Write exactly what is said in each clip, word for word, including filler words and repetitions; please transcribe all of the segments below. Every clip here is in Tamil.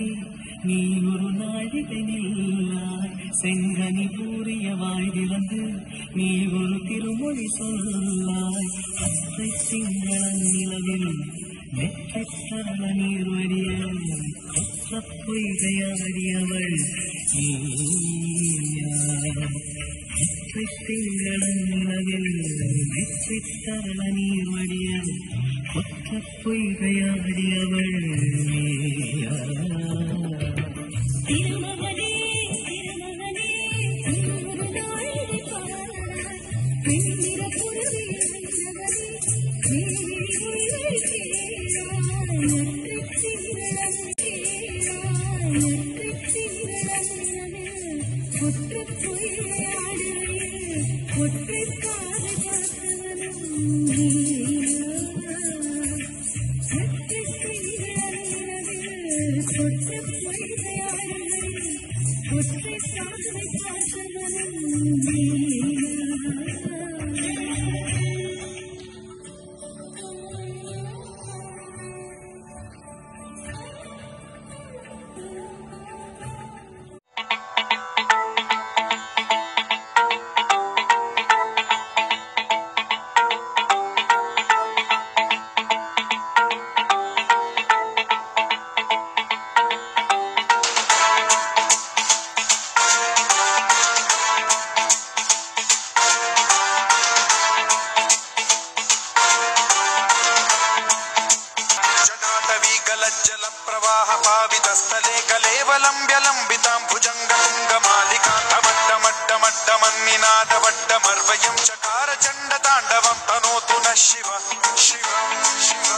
நீ ஒரு நாழிகை நில்லாய் செங்கனி கூறிய வாய்திறந்து நீ ஒரு திருமொழி சொல்லாய் அத்தை சிங்கள நிலவில் நெற்ற நீர் வடிய கொற்ற பொய்கையாடியவள் அத்தை சிங்கள நிலவில் நெற்றித்தரள நீர் வடிய கொற்ற பொய்கையாடியவள் திருமகனே திருமகனே ஒரு நாழிகை பாராய் பெண்ணிற पावितस्थले कलेवलम्ब्यलम्बितां भुजङ्गतुङ्गमालिकान्तमड्डमड्डमड्डमन्निनादवड्डमर्वयं चकार चण्डताण्डवं तनोतु नः शिव शिव शिव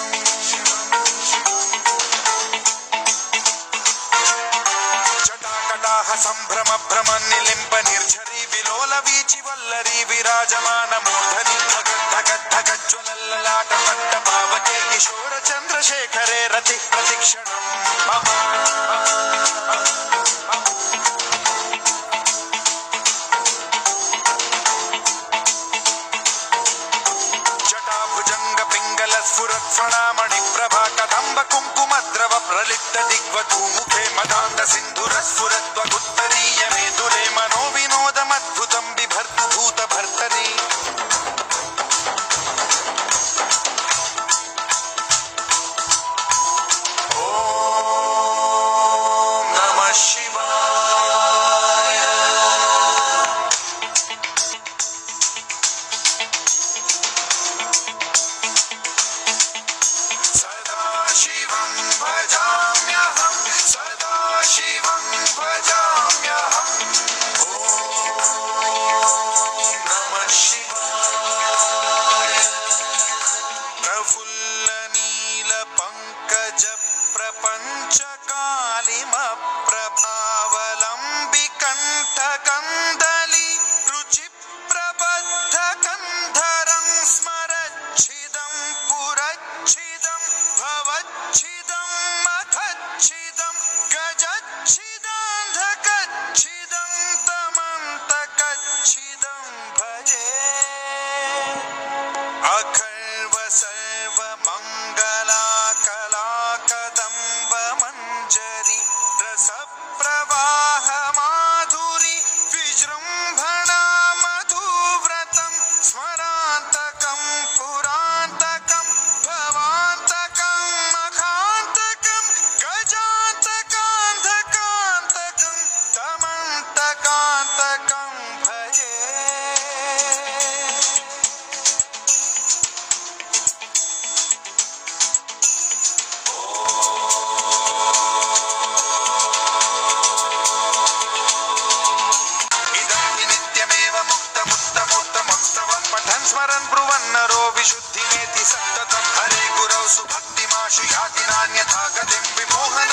जटाकटाह सम्भ्रम भ्रमन्निलिम्ब निर्झरी विलोलवीचि वल्लरी विराजमानमूर्धनि धगद्धगद्धगज्ज्वलल्ललाट पावके किशोर चन्द्रशेखरे रति प्रतिक्षणं मम जटाभुजंग पिंगल स्फुरत्फणामणि प्रभा कदम्ब कुंकुमद्रव प्रलिप्त दिग्वधूमुखे मदान्त सिन्धुर स्फुरद्वगुत्तरीय मेदुरे मनो विनोदमद्भुतं बिभर्तु भूत भर्तरी स्मरन् ब्रुवन्नरो विशुद्धिमेति सततं हरे गुरौ सुभक्तिमाशु याति नान्यथा गतिं विमोहन